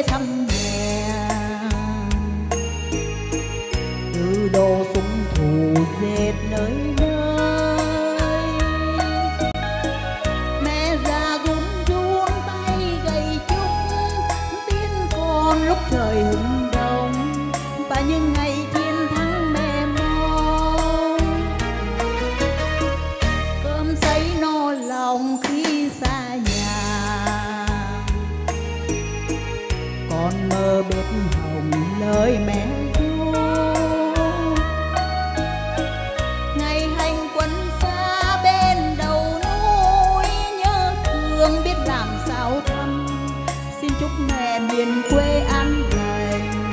về thăm mẹ. Từ đồ súng thủ dệt nơi nơi, mẹ già run run tay gầy chúc tiến con lúc trời hừng đông và những ngày chiến thắng mẹ mong. Cơm sấy no lòng khi xa nhà, con mơ bếp hồng lời mẹ ru. Ngày hành quân xa bên đầu núi, nhớ thương biết làm sao thăm, xin chúc mẹ miền quê an lành.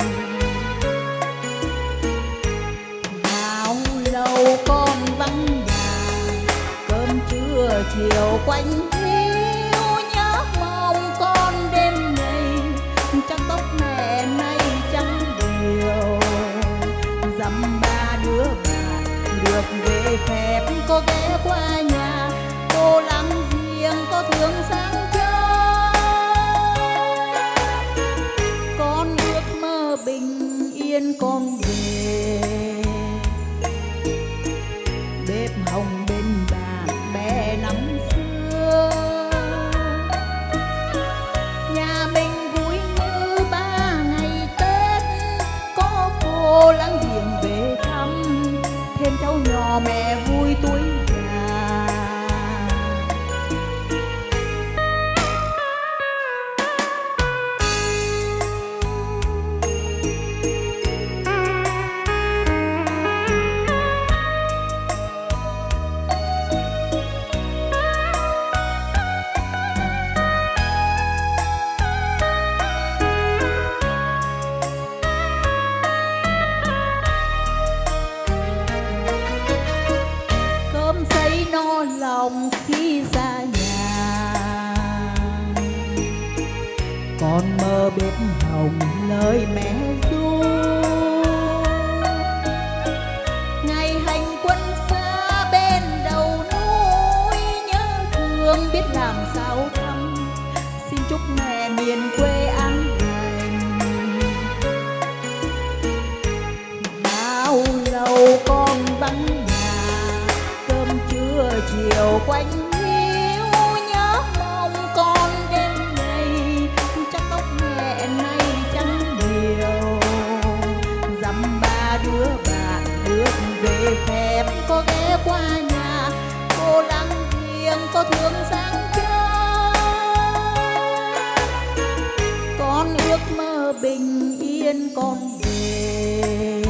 Bao lâu con vắng nhà, cơm trưa chiều quanh hiu, nhớ mong con đêm ngày chắc tóc mẹ nay trắng đều. Dăm ba đứa bạn được về phép có ghé qua nhà, cô lắng riêng có thương sáng con ước mơ bình yên con về. Bếp hồng bên bàn mẹ năm xưa, nhà mình vui như ba ngày Tết, có cô láng giềng về thăm, thêm cháu nhỏ mẹ vui tuổi già. No lòng khi xa nhà, con mơ bếp hồng lời mẹ ru. Ngày hành quân xa bên đầu núi, nhớ thương biết làm sao thăm, xin chúc mẹ miền quê an lành. Bao lâu con vắng chiều quanh hiu, nhớ mong con đêm ngày chắc tóc mẹ nay trắng đều. Dăm ba đứa bạn được về phép có ghé qua nhà, cô lắng riêng có thương sáng cho. Con ước mơ bình yên con về.